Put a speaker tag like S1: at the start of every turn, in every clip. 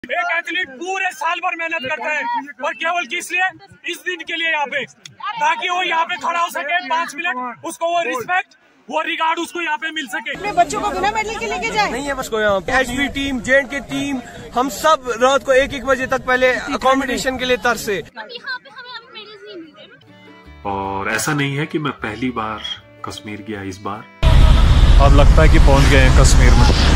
S1: एक एथलीट पूरे साल भर मेहनत करता है और केवल किस लिए, इस दिन के लिए यहाँ पे, ताकि वो यहाँ पे खड़ा हो सके 5 मिनट, उसको वो रिस्पेक्ट, वो रिगार्ड उसको यहाँ पे मिल सके।
S2: अपने बच्चों को बिना मेडल के लेके जाए
S3: नहीं है बस को यहाँ पे एचपी टीम, जेएंड की टीम, हम सब रात को 1-1 बजे तक पहले अकोमोडेशन के लिए तरसे।
S4: और ऐसा नहीं है कि मैं पहली बार कश्मीर गया इस बार।
S5: अब लगता है कि पहुंच गए हैं कश्मीर में।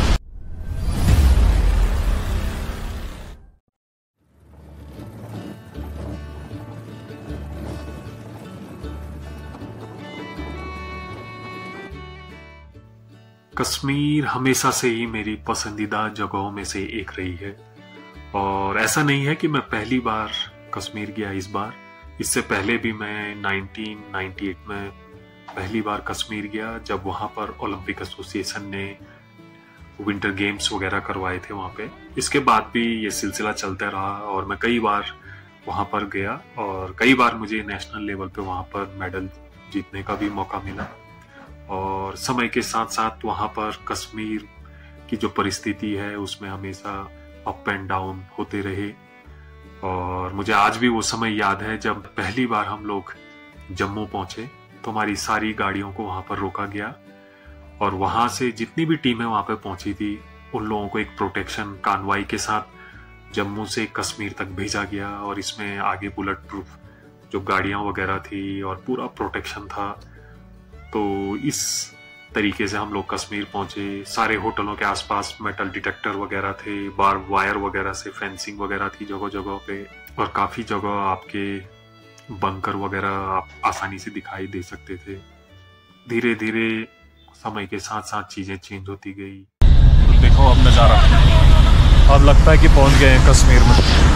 S4: कश्मीर हमेशा से ही मेरी पसंदीदा जगहों में से एक रही है और ऐसा नहीं है कि मैं पहली बार कश्मीर गया इस बार। इससे पहले भी मैं 1998 में पहली बार कश्मीर गया, जब वहाँ पर ओलंपिक एसोसिएशन ने विंटर गेम्स वगैरह करवाए थे वहाँ पे। इसके बाद भी ये सिलसिला चलता रहा और मैं कई बार वहाँ पर गया और कई बार मुझे नेशनल लेवल पे वहाँ पर मेडल जीतने का भी मौका मिला। और समय के साथ साथ वहाँ पर कश्मीर की जो परिस्थिति है उसमें हमेशा अप एंड डाउन होते रहे। और मुझे आज भी वो समय याद है जब पहली बार हम लोग जम्मू पहुंचे तो हमारी सारी गाड़ियों को वहां पर रोका गया और वहां से जितनी भी टीमें वहां पर पहुंची थी उन लोगों को एक प्रोटेक्शन कानवाई के साथ जम्मू से कश्मीर तक भेजा गया। और इसमें आगे बुलेट प्रूफ जो गाड़ियां वगैरह थी और पूरा प्रोटेक्शन था। तो इस तरीके से हम लोग कश्मीर पहुंचे। सारे होटलों के आसपास मेटल डिटेक्टर वगैरह थे, बार वायर वगैरह से फेंसिंग वगैरह थी जगह जगह पे और काफी जगह आपके बंकर वगैरह आप आसानी से दिखाई दे सकते थे। धीरे धीरे समय के साथ साथ चीजें चेंज होती गई।
S5: तो देखो अब नजारा, अब लगता है कि पहुंच गए हैं कश्मीर में।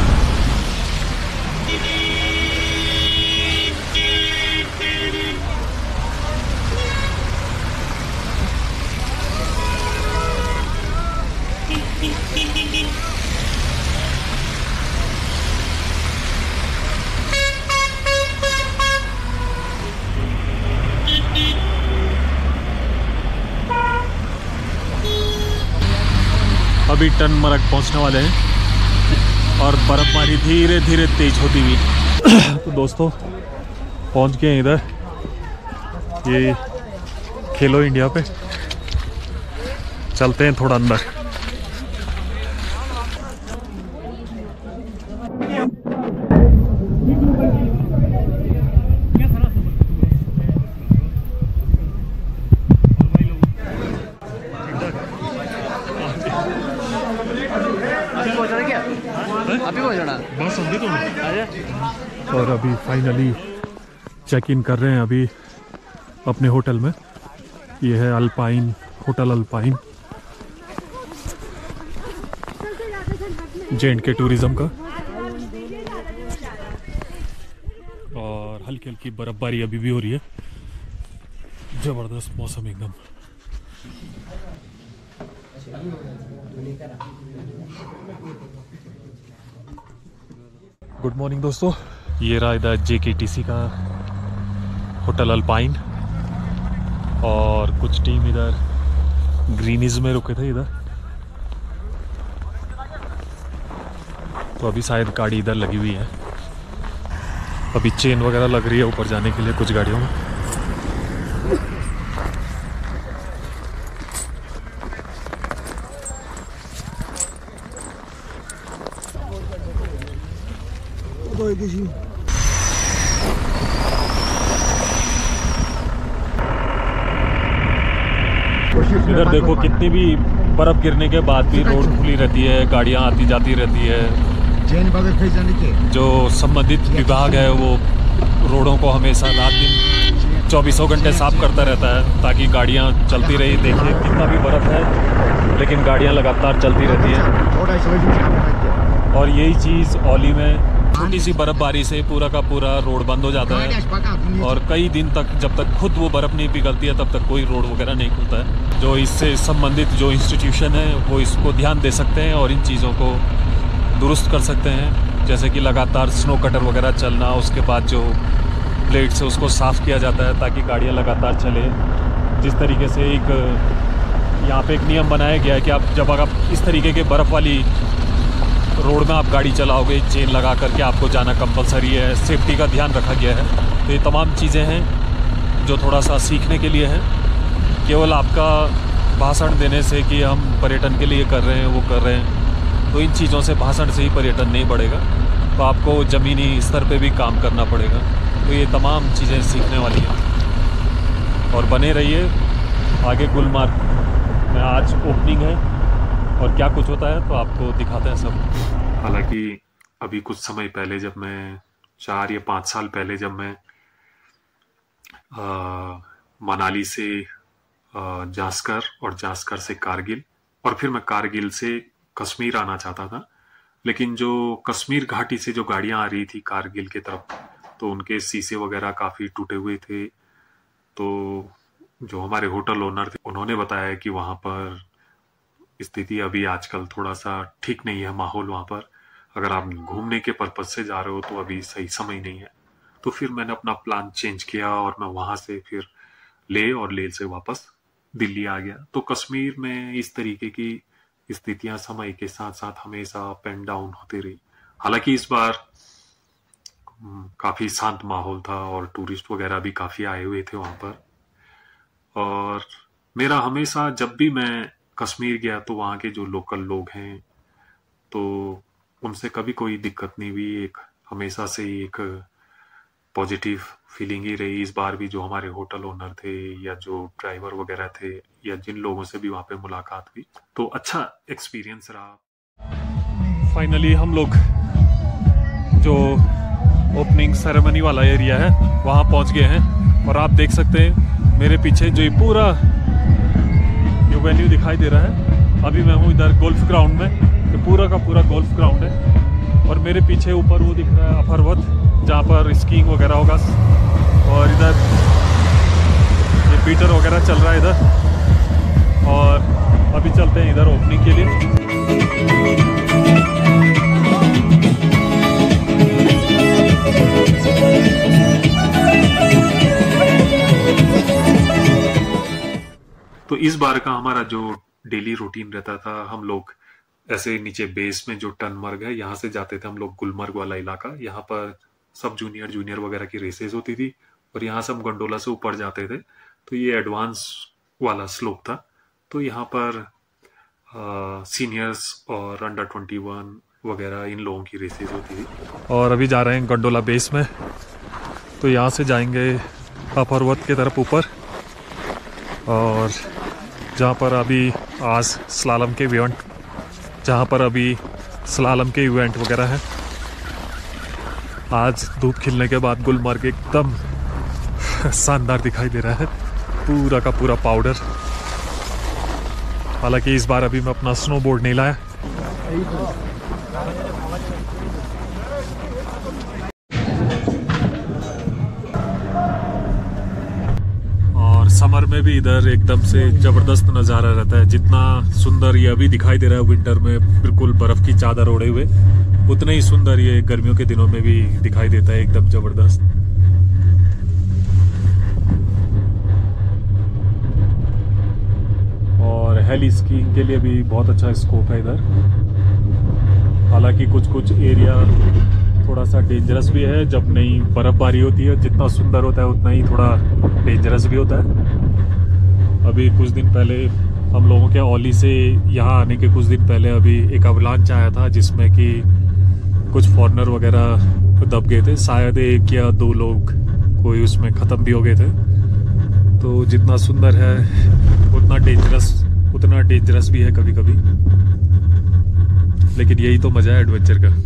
S5: अभी टनमर्ग पहुंचने वाले हैं और बर्फबारी धीरे धीरे तेज होती हुई। तो दोस्तों पहुंच गए हैं इधर, ये खेलो इंडिया पे। चलते हैं थोड़ा अंदर। और अभी फाइनली चेक इन कर रहे हैं अभी अपने होटल में। ये है अल्पाइन होटल, अल्पाइन जेएंड के टूरिज्म का। और हल्की हल्की बर्फबारी अभी भी हो रही है, जबरदस्त मौसम एकदम। गुड मॉर्निंग दोस्तों, ये रहा इधर JKTC का होटल अल्पाइन और कुछ टीम इधर ग्रीनिज में रुके थे इधर। तो अभी शायद गाड़ी इधर लगी हुई है, अभी चेन वगैरह लग रही है ऊपर जाने के लिए कुछ गाड़ियों में। इधर देखो कितनी भी बर्फ गिरने के बाद भी रोड खुली रहती है, गाड़ियां आती जाती रहती है। जो संबंधित विभाग है वो रोडों को हमेशा रात दिन 24 घंटे साफ करता रहता है ताकि गाड़ियां चलती रही। देखिए कितना भी बर्फ है लेकिन गाड़ियां लगातार चलती रहती हैं। और यही चीज़ औली में छोटी सी बर्फबारी से पूरा का पूरा रोड बंद हो जाता है और कई दिन तक जब तक खुद वो बर्फ़ नहीं पिघलती है तब तक कोई रोड वगैरह नहीं खुलता है। जो इससे संबंधित जो इंस्टीट्यूशन है वो इसको ध्यान दे सकते हैं और इन चीज़ों को दुरुस्त कर सकते हैं, जैसे कि लगातार स्नो कटर वगैरह चलना, उसके बाद जो प्लेट से उसको साफ़ किया जाता है ताकि गाड़ियाँ लगातार चले। जिस तरीके से एक यहाँ पे एक नियम बनाया गया है कि आप जब आप इस तरीके के बर्फ़ वाली रोड में आप गाड़ी चलाओगे चेन लगा करके आपको जाना कंपलसरी है, सेफ्टी का ध्यान रखा गया है। तो ये तमाम चीज़ें हैं जो थोड़ा सा सीखने के लिए हैं। केवल आपका भाषण देने से कि हम पर्यटन के लिए कर रहे हैं वो कर रहे हैं, तो इन चीज़ों से भाषण से ही पर्यटन नहीं बढ़ेगा, तो आपको ज़मीनी स्तर पे भी काम करना पड़ेगा। तो ये तमाम चीज़ें सीखने वाली हैं और बने रहिए आगे। गुलमर्ग में आज ओपनिंग है और क्या कुछ होता है तो आपको दिखाते हैं सब।
S4: हालांकि अभी कुछ समय पहले जब मैं 4 या 5 साल पहले जब मैं मनाली से जास्कर और जास्कर से कारगिल और फिर मैं कारगिल से कश्मीर आना चाहता था, लेकिन जो कश्मीर घाटी से जो गाड़ियां आ रही थी कारगिल की तरफ तो उनके शीशे वगैरह काफ़ी टूटे हुए थे। तो जो हमारे होटल ओनर थे उन्होंने बताया कि वहाँ पर स्थिति अभी आजकल थोड़ा सा ठीक नहीं है माहौल वहाँ पर, अगर आप घूमने के पर्पज से जा रहे हो तो अभी सही समय नहीं है। तो फिर मैंने अपना प्लान चेंज किया और मैं वहाँ से फिर ले से वापस दिल्ली आ गया। तो कश्मीर में इस तरीके की स्थितियां समय के साथ साथ हमेशा अप एंड डाउन होती रही। हालांकि इस बार काफ़ी शांत माहौल था और टूरिस्ट वगैरह भी काफ़ी आए हुए थे वहाँ पर। और मेरा हमेशा जब भी मैं कश्मीर गया तो वहाँ के जो लोकल लोग हैं तो उनसे कभी कोई दिक्कत नहीं हुई, एक हमेशा से ही एक पॉजिटिव फीलिंग ही रही। इस बार भी जो हमारे होटल ओनर थे या जो ड्राइवर वगैरह थे या जिन लोगों से भी वहाँ पे मुलाकात हुई तो अच्छा एक्सपीरियंस रहा।
S5: फाइनली हम लोग जो ओपनिंग सेरेमनी वाला एरिया है वहाँ पहुँच गए हैं और आप देख सकते हैं मेरे पीछे जो ये पूरा जो वेन्यू दिखाई दे रहा है। अभी मैं हूँ इधर गोल्फ ग्राउंड में, तो पूरा का पूरा गोल्फ ग्राउंड है और मेरे पीछे ऊपर वो दिख रहा है अफरवत जहाँ पर स्कीइंग वगैरह होगा और इधर ये पीटर वगैरह चल रहा है इधर। और अभी चलते हैं इधर ओपनिंग के लिए।
S4: तो इस बार का हमारा जो डेली रूटीन रहता था, हम लोग ऐसे नीचे बेस में जो टनमर्ग है यहाँ से जाते थे हम लोग गुलमर्ग वाला इलाका। यहाँ पर सब जूनियर वगैरह की रेसेस होती थी और यहाँ से हम गंडोला से ऊपर जाते थे। तो ये एडवांस वाला स्लोप था, तो यहाँ पर सीनियर्स और अंडर 21 वगैरह इन लोगों की रेसेस होती थी।
S5: और अभी जा रहे हैं गंडोला बेस में, तो यहाँ से जाएंगे अफरवत की तरफ ऊपर और जहाँ पर अभी आज स्लालम के इवेंट वगैरह है। आज धूप खिलने के बाद गुलमर्ग एकदम शानदार दिखाई दे रहा है, पूरा का पूरा पाउडर। हालांकि इस बार अभी मैं अपना स्नोबोर्ड नहीं लाया। और समर में भी इधर एकदम से जबरदस्त नज़ारा रहता है। जितना सुंदर ये अभी दिखाई दे रहा है विंटर में बिल्कुल बर्फ की चादर ओढ़े हुए, उतना ही सुंदर ये गर्मियों के दिनों में भी दिखाई देता है, एकदम जबरदस्त। और हेली स्कीइंग के लिए भी बहुत अच्छा स्कोप है इधर। हालांकि कुछ एरिया थोड़ा सा डेंजरस भी है, जब नई बर्फबारी होती है जितना सुंदर होता है उतना ही थोड़ा डेंजरस भी होता है। अभी कुछ दिन पहले हम लोगों के औली से यहाँ आने के कुछ दिन पहले अभी एक अवलांच आया था जिसमें कि कुछ फॉरेनर वगैरह दब गए थे, शायद 1 या 2 लोग कोई उसमें ख़त्म भी हो गए थे। तो जितना सुंदर है उतना डेंजरस भी है कभी कभी, लेकिन यही तो मज़ा है एडवेंचर का।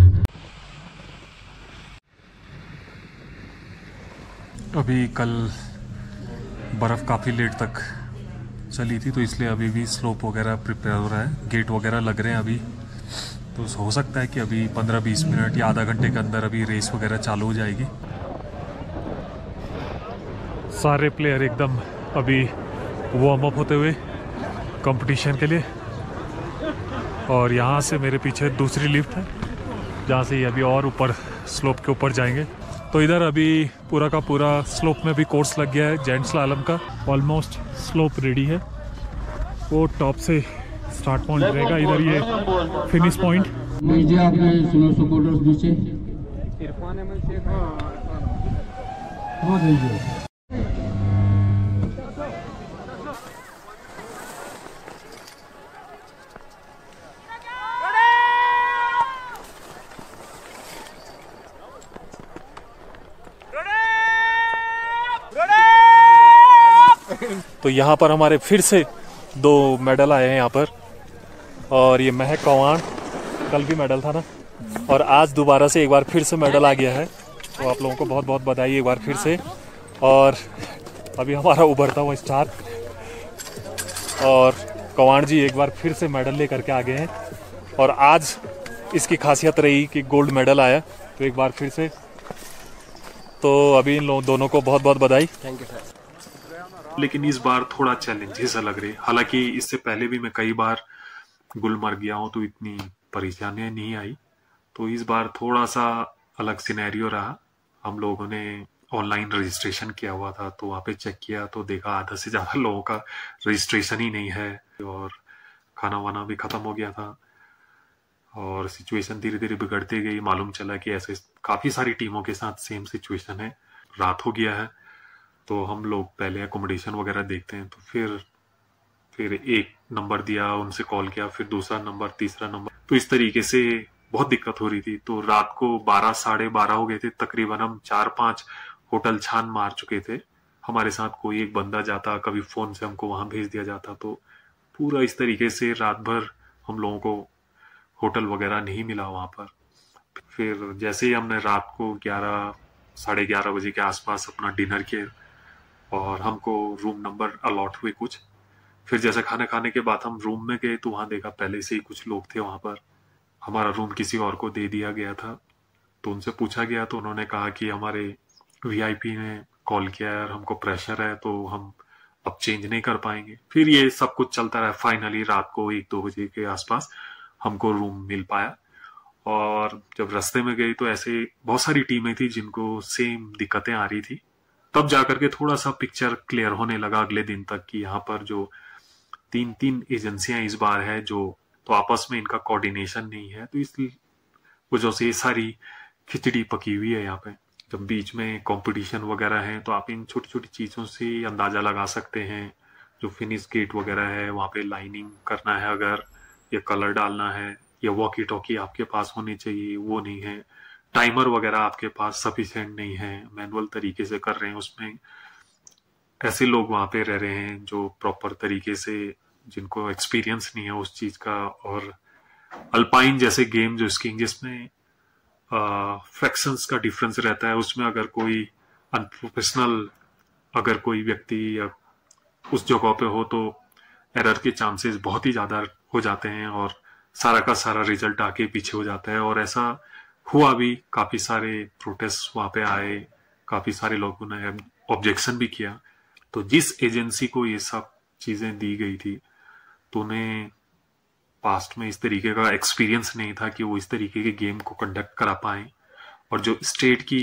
S5: अभी कल बर्फ़ काफ़ी लेट तक चली थी तो इसलिए अभी भी स्लोप वगैरह प्रिपेयर हो रहा है, गेट वगैरह लग रहे हैं अभी। तो हो सकता है कि अभी 15-20 मिनट या आधा घंटे के अंदर अभी रेस वगैरह चालू हो जाएगी। सारे प्लेयर एकदम अभी वार्म अप होते हुए कंपटीशन के लिए। और यहाँ से मेरे पीछे दूसरी लिफ्ट है जहाँ से ये अभी और ऊपर स्लोप के ऊपर जाएंगे। तो इधर अभी पूरा का पूरा स्लोप में भी कोर्स लग गया है जेंट स्लालम का। ऑलमोस्ट स्लोप रेडी है, वो टॉप से स्टार्ट पॉइंट रहेगा, इधर ये फिनिश पॉइंट
S6: लीजिए आपने सुनो सपोर्टर्स नीचे हाँ दीजिए।
S5: तो यहाँ पर हमारे फिर से 2 मेडल आए हैं यहाँ पर, और ये महक कवाण, कल भी मेडल था ना, और आज दोबारा से एक बार फिर से मेडल आ गया है। तो आप लोगों को बहुत बहुत बधाई एक बार फिर से। और अभी हमारा उभरता हुआ स्टार और कवाण जी एक बार फिर से मेडल लेकर के आ गए हैं, और आज इसकी खासियत रही कि गोल्ड मेडल आया, तो एक बार फिर से तो अभी इन लोगों दोनों को बहुत बहुत बधाई।
S3: Thank you sir.
S4: लेकिन इस बार थोड़ा चैलेंजेस अलग रहे। हालांकि इससे पहले भी मैं कई बार गुलमर्ग गया हूँ तो इतनी परेशानियां नहीं आई, तो इस बार थोड़ा सा अलग सिनेरियो रहा। हम लोगों ने ऑनलाइन रजिस्ट्रेशन किया हुआ था, तो वहाँ पे चेक किया तो देखा आधा से ज़्यादा लोगों का रजिस्ट्रेशन ही नहीं है, और खाना वाना भी ख़त्म हो गया था, और सिचुएशन धीरे धीरे बिगड़ती गई। मालूम चला कि ऐसे काफ़ी सारी टीमों के साथ सेम सिचुएशन है। रात हो गया है, तो हम लोग पहले एकोमोडेशन वगैरह देखते हैं, तो फिर एक नंबर दिया, उनसे कॉल किया, फिर दूसरा नंबर, तीसरा नंबर, तो इस तरीके से बहुत दिक्कत हो रही थी। तो रात को 12 साढ़े 12 हो गए थे तकरीबन। हम 4-5 होटल छान मार चुके थे। हमारे साथ कोई एक बंदा जाता, कभी फोन से हमको वहां भेज दिया जाता, तो पूरा इस तरीके से रात भर हम लोगों को होटल वगैरह नहीं मिला वहां पर। फिर जैसे ही हमने रात को 11 साढ़े 11 बजे के आसपास अपना डिनर किया, और हमको रूम नंबर अलॉट हुए कुछ। फिर जैसे खाना खाने के बाद हम रूम में गए, तो वहां देखा पहले से ही कुछ लोग थे वहां पर। हमारा रूम किसी और को दे दिया गया था, तो उनसे पूछा गया तो उन्होंने कहा कि हमारे वीआईपी ने कॉल किया है और हमको प्रेशर है, तो हम अब चेंज नहीं कर पाएंगे। फिर ये सब कुछ चलता रहा। फाइनली रात को 1-2 बजे के आसपास हमको रूम मिल पाया, और जब रास्ते में गए तो ऐसे बहुत सारी टीमें थी जिनको सेम दिक्कतें आ रही थी। तब जाकर के थोड़ा सा पिक्चर क्लियर होने लगा अगले दिन तक कि यहाँ पर जो 3 एजेंसियां इस बार है, जो तो आपस में इनका कोऑर्डिनेशन नहीं है, तो इस वजह से ये सारी खिचड़ी पकी हुई है यहाँ पे। जब बीच में कंपटीशन वगैरह है, तो आप इन छोटी छोटी चीजों से अंदाजा लगा सकते हैं। जो फिनिश गेट वगैरह है, वहाँ पे लाइनिंग करना है अगर, या कलर डालना है, या वॉकी टॉकी आपके पास होनी चाहिए, वो नहीं है। टाइमर वगैरह आपके पास सफिशिएंट नहीं है, मैनुअल तरीके से कर रहे हैं उसमें। ऐसे लोग वहां पे रह रहे हैं जो प्रॉपर तरीके से, जिनको एक्सपीरियंस नहीं है उस चीज का। और अल्पाइन जैसे गेम जो स्कीइंग, जिसमें फ्रैक्शंस का डिफरेंस रहता है, उसमें अगर कोई अनप्रोफेशनल अगर कोई व्यक्ति या उस जगह पे हो, तो एरर के चांसेस बहुत ही ज्यादा हो जाते हैं, और सारा का सारा रिजल्ट आके पीछे हो जाता है। और ऐसा हुआ भी, काफी सारे प्रोटेस्ट वहां पे आए, काफी सारे लोगों ने ऑब्जेक्शन भी किया। तो जिस एजेंसी को ये सब चीजें दी गई थी, तो उन्हें पास्ट में इस तरीके का एक्सपीरियंस नहीं था कि वो इस तरीके के गेम को कंडक्ट करा पाए। और जो स्टेट की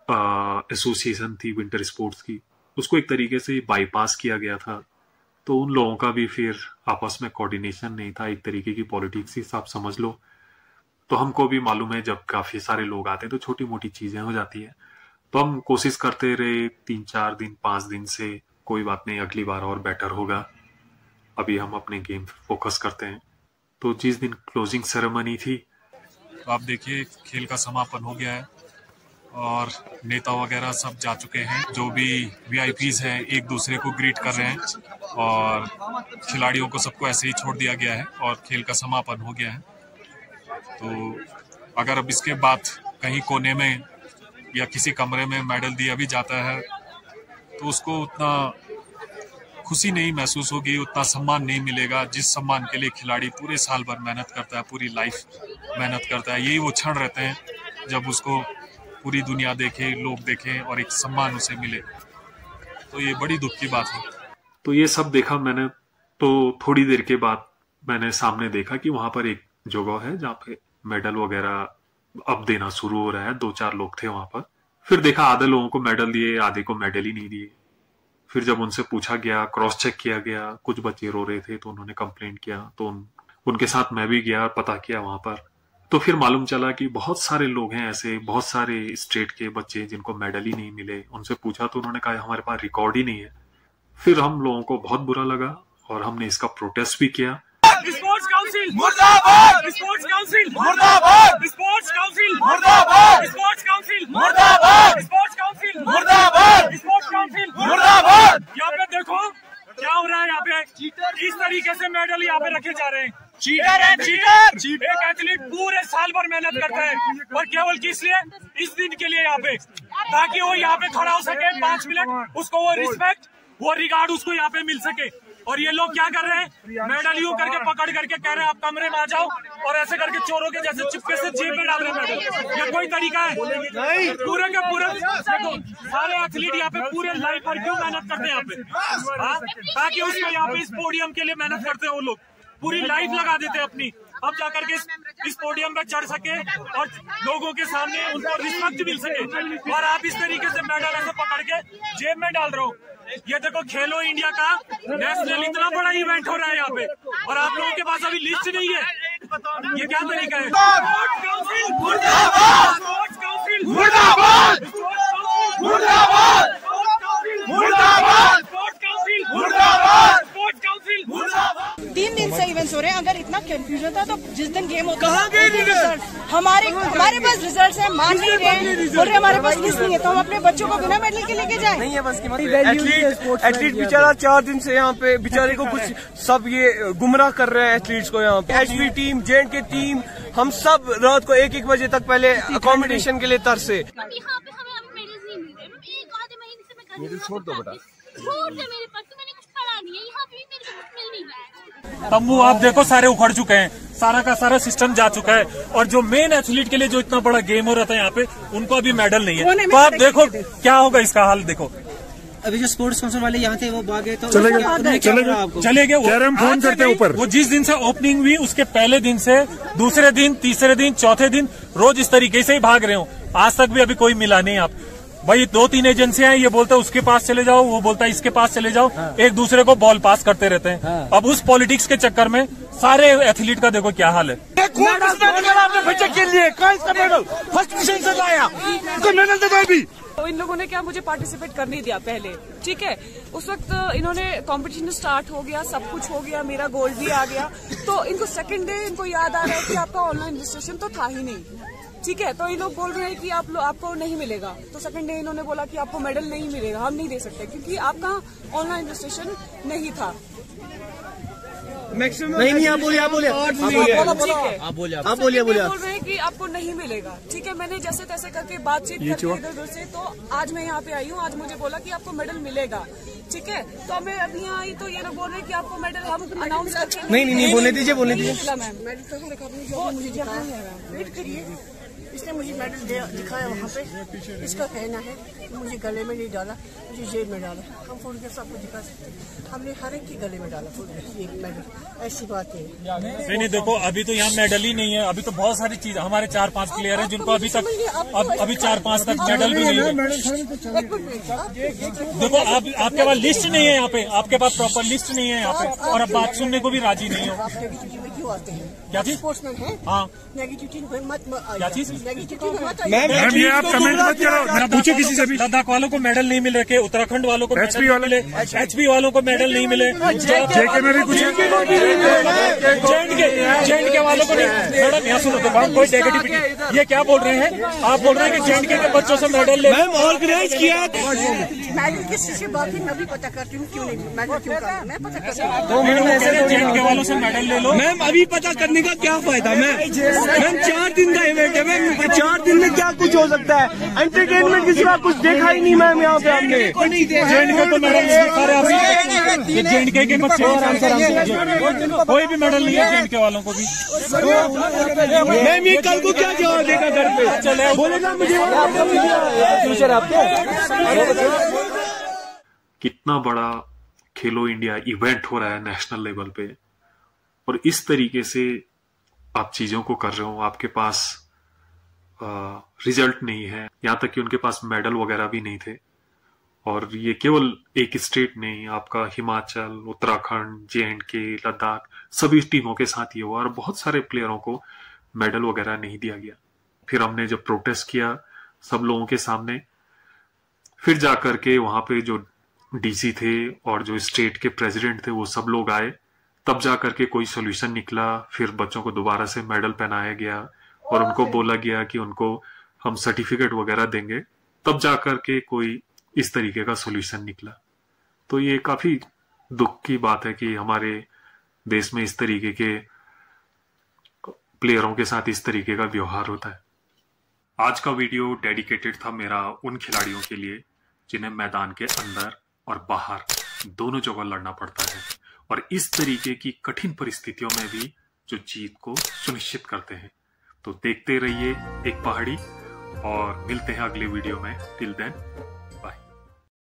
S4: एसोसिएशन थी विंटर स्पोर्ट्स की, उसको एक तरीके से बाईपास किया गया था। तो उन लोगों का भी फिर आपस में कोऑर्डिनेशन नहीं था, एक तरीके की पॉलिटिक्स ही आप समझ लो। तो हमको भी मालूम है जब काफी सारे लोग आते हैं तो छोटी मोटी चीजें हो जाती है। तो हम कोशिश करते रहे 3-4 दिन 5 दिन से, कोई बात नहीं, अगली बार और बेटर होगा, अभी हम अपने गेम फोकस करते हैं। तो जिस दिन क्लोजिंग सेरेमनी थी,
S5: तो आप देखिए खेल का समापन हो गया है, और नेता वगैरह सब जा चुके हैं। जो भी वीआईपीज हैं एक दूसरे को ग्रीट कर रहे हैं, और खिलाड़ियों को सबको ऐसे ही छोड़ दिया गया है, और खेल का समापन हो गया है। तो अगर अब इसके बाद कहीं कोने में या किसी कमरे में मेडल दिया भी जाता है, तो उसको उतना खुशी नहीं महसूस होगी, उतना सम्मान नहीं मिलेगा जिस सम्मान के लिए खिलाड़ी पूरे साल भर मेहनत करता है, पूरी लाइफ मेहनत करता है। यही वो क्षण रहते हैं जब उसको पूरी दुनिया देखे, लोग देखें, और एक सम्मान उसे मिले। तो ये बड़ी दुख की बात है।
S4: तो ये सब देखा मैंने, तो थोड़ी देर के बाद मैंने सामने देखा कि वहां पर एक जगह है जहाँ पे मेडल वगैरह अब देना शुरू हो रहा है। 2-4 लोग थे वहां पर। फिर देखा आधे लोगों को मेडल दिए, आधे को मेडल ही नहीं दिए। फिर जब उनसे पूछा गया, क्रॉस चेक किया गया, कुछ बच्चे रो रहे थे तो उन्होंने कंप्लेंट किया, तो उनके साथ मैं भी गया, पता किया वहां पर। तो फिर मालूम चला कि बहुत सारे लोग हैं ऐसे, बहुत सारे स्टेट के बच्चे जिनको मेडल ही नहीं मिले। उनसे पूछा तो उन्होंने कहा हमारे पास रिकॉर्ड ही नहीं है। फिर हम लोगों को बहुत बुरा लगा और हमने इसका प्रोटेस्ट भी किया।
S1: स्पोर्ट्स काउंसिल मुर्दाबाद, स्पोर्ट्स काउंसिल मुर्दाबाद, स्पोर्ट्स काउंसिल मुर्दाबाद, स्पोर्ट्स काउंसिल मुर्दाबाद, स्पोर्ट्स काउंसिल मुर्दाबाद, स्पोर्ट्स काउंसिल मुर्दाबाद। यहाँ पे देखो क्या हो रहा है, यहाँ पे किस तरीके से मेडल यहाँ पे रखे जा रहे हैं। चीटर है, चीटर। एक एथलीट पूरे साल भर मेहनत करता है और केवल किस लिए, इस दिन के लिए यहाँ पे, ताकि वो यहाँ पे खड़ा हो सके 5 मिनट, उसको वो रिस्पेक्ट, वो रिगार्ड उसको यहाँ पे मिल सके। और ये लोग क्या कर रहे हैं, मेडल यूं करके पकड़ करके कह रहे हैं आप कमरे में आ जाओ, और ऐसे करके चोरों के जैसे चिपके से जेब में डाल रहे हैं मेडल। ये कोई तरीका है? पूरे के पूरे देखो सारे एथलीट यहाँ पे पूरे लाइफ पर क्यों मेहनत करते हैं यहाँ पे, ताकि उसको यहाँ पे इस पोडियम के लिए मेहनत करते हैं। वो लोग पूरी लाइफ लगा देते हैं अपनी, अब जाकर के इस पोडियम पे चढ़ सके और लोगों के सामने उनको रिस्पेक्ट मिल सके। और आप इस तरीके से मेडल ऐसे पकड़ के जेब में डाल रहे हो। ये देखो खेलो इंडिया का नेशनल इतना बड़ा इवेंट हो रहा है यहाँ पे, और आप लोगों के पास अभी लिस्ट नहीं है। ये क्या तरीका है? स्पोर्ट्स काउंसिल मुर्दाबाद, स्पोर्ट्स काउंसिल मुर्दाबाद, मुर्दाबाद, स्पोर्ट्स काउंसिल मुर्दाबाद, स्पोर्ट्स काउंसिल मुर्दाबाद, स्पोर्ट्स काउंसिल मुर्दाबाद।
S2: 3 दिन से इवेंट्स हो रहे हैं। अगर इतना कंफ्यूजन था तो जिस दिन गेम होता है हमारे पास रिजल्ट है, मान नहीं रहे, बोल रहे हमारे पास लिस्ट नहीं है, तो हम अपने बच्चों को बिना मेडल के लेके जाए?
S3: नहीं है बस की एथलीट बेचारा 4 दिन से यहाँ पे बेचारे को कुछ सब ये गुमराह कर रहे हैं एथलीट्स को। यहाँ पे एचपी टीम, जेएंडके टीम, हम सब रात को 1-1 बजे तक पहले अकोमोडेशन के लिए तरसे।
S7: यहाँ पे हमें अभी मेडल्स नहीं मिल रहे। एक आधे महीने से मैं मेरे छोड़ दो बेटा, छोड़ दे मेरे पास, तो मैंने कुछ पढ़ा नहीं है। यहाँ पे मेरे को कुछ मिल नहीं रहा है।
S5: तंबू आप देखो सारे उखड़ चुके हैं, सारा का सारा सिस्टम जा चुका है, और जो मेन एथलीट के लिए जो इतना बड़ा गेम हो रहा था यहाँ पे, उनको अभी मेडल नहीं है। तो आप देखो क्या होगा इसका हाल। देखो
S8: अभी जो स्पोर्ट्स काउंसिल वाले यहाँ थे वो भागे, तो
S5: चले गए फोन करते ऊपर। वो जिस दिन से ओपनिंग हुई उसके पहले दिन से दूसरे दिन, तीसरे दिन, चौथे दिन रोज इस तरीके से ही भाग रहे हो। आज तक भी अभी कोई मिला नहीं। आप भाई 2-3 एजेंसियां हैं, ये बोलता है उसके पास चले जाओ, वो बोलता है इसके पास चले जाओ, एक दूसरे को बॉल पास करते रहते हैं। अब उस पॉलिटिक्स के चक्कर में सारे एथलीट का देखो क्या हाल है।
S3: बच्चे के लिए मेडल फर्स्ट पोजीशन से लाया, मेडल दे दो अभी।
S9: तो इन लोगों ने क्या मुझे पार्टिसिपेट कर नहीं दिया पहले, ठीक है। उस वक्त इन्होंने कंपटीशन स्टार्ट हो गया, सब कुछ हो गया, मेरा गोल्ड भी आ गया। तो इनको सेकंड डे इनको याद आ रहा है कि आपका ऑनलाइन रजिस्ट्रेशन तो था ही नहीं, ठीक है। तो ये लोग बोल रहे हैं कि आपको नहीं मिलेगा। तो सेकंड डे इन्होंने बोला कि आपको मेडल नहीं मिलेगा, हम नहीं दे सकते क्योंकि आपका ऑनलाइन रजिस्ट्रेशन नहीं था।
S3: नहीं आप बोलिए
S9: बोल रहे हैं कि आपको नहीं मिलेगा, ठीक है। मैंने जैसे तैसे करके बातचीत करके इधर से, तो आज मैं यहाँ पे आई हूँ। आज मुझे बोला कि आपको मेडल मिलेगा, ठीक है। तो मैं अभी यहाँ आई तो ये लोग बोल रहे हैं कि आपको मेडल हम अनाउंस करके
S8: नहीं बोलने दीजिए
S2: वेट करिए। इसने मुझे मेडल दिखाया वहाँ पे। इसका कहना है कि मुझे गले में नहीं डाला, मुझे जेब में डाला। हम फोटोग्राफ आपको दिखा सकते हैं, हमने हर एक के गले में डाला ये मेडल। ऐसी बात है
S5: नहीं देखो अभी तो यहाँ मेडल ही नहीं है। अभी तो बहुत सारी चीज, हमारे 4-5 प्लेयर हैं जिनको अभी तक अभी 4-5 तक मेडल भी नहीं है। देखो आपके पास लिस्ट नहीं है यहाँ पे, आपके पास प्रॉपर लिस्ट नहीं है यहाँ पे, और अब बात सुनने को भी राजी नहीं हो। क्या चीज? हाँ क्या चीज?
S1: मैम ये आप कमेंट मत करो, मैं पूछो किसी से भी। लद्दाख वालों को मेडल नहीं मिल रखे, उत्तराखंड वालों को एचपी वाले, एचपी वालों को मेडल नहीं मिले, जेके में भी कुछ, जेएंडके वालों को नहीं। मैडम यहाँ सुनो, तो कोई नेगेटिविटी, ये क्या बोल रहे हैं? आप बोल रहे हैं कि जेएंडके के बच्चों से मेडल ले।
S3: मैम ऑर्गेनाइज किया
S2: मेडल किसी से बाकी मैं भी पता करती हूँ, क्यों नहीं मेडल क्यों करना, मैं पता करती हूँ।
S5: जेएंडके वालों से मेडल ले लो।
S3: मैम अभी पता करने का क्या फायदा? मैम 4 दिन का इवेंट है मैम, 4 दिन में क्या कुछ हो सकता है? एंटरटेनमेंट किसी का कुछ देखा ही नहीं मैम यहाँ पे हमने।
S5: जेएंडके तो मेडल सारे जेएंडके के बच्चे, कोई भी मेडल नहीं है जेएंडके वालों को भी।
S3: मैम ये कल को क्या जवाब देगा घर पे? चले बोलेगा मुझे फ्यूचर आपको।
S4: कितना बड़ा खेलो इंडिया इवेंट हो रहा है नेशनल लेवल पे, और इस तरीके से आप चीजों को कर रहे हो। आपके पास रिजल्ट नहीं है, यहाँ तक कि उनके पास मेडल वगैरह भी नहीं थे। और ये केवल एक स्टेट नहीं, आपका हिमाचल, उत्तराखंड, जेएंडके, लद्दाख, सभी टीमों के साथ ये हुआ, और बहुत सारे प्लेयरों को मेडल वगैरह नहीं दिया गया। फिर हमने जब प्रोटेस्ट किया सब लोगों के सामने, फिर जाकर के वहां पे जो डीसी थे और जो स्टेट के प्रेसिडेंट थे वो सब लोग आए, तब जाकर के कोई सोल्यूशन निकला। फिर बच्चों को दोबारा से मेडल पहनाया गया और उनको बोला गया कि उनको हम सर्टिफिकेट वगैरह देंगे, तब जाकर के कोई इस तरीके का सोल्यूशन निकला। तो ये काफी दुख की बात है कि हमारे देश में इस तरीके के प्लेयरों के साथ इस तरीके का व्यवहार होता है। आज का वीडियो डेडिकेटेड था मेरा उन खिलाड़ियों के लिए जिन्हें मैदान के अंदर और बाहर दोनों जगह लड़ना पड़ता है और इस तरीके की कठिन परिस्थितियों में भी जो जीत को सुनिश्चित करते हैं। तो देखते रहिए एक पहाड़ी और मिलते हैं अगले वीडियो में। Till then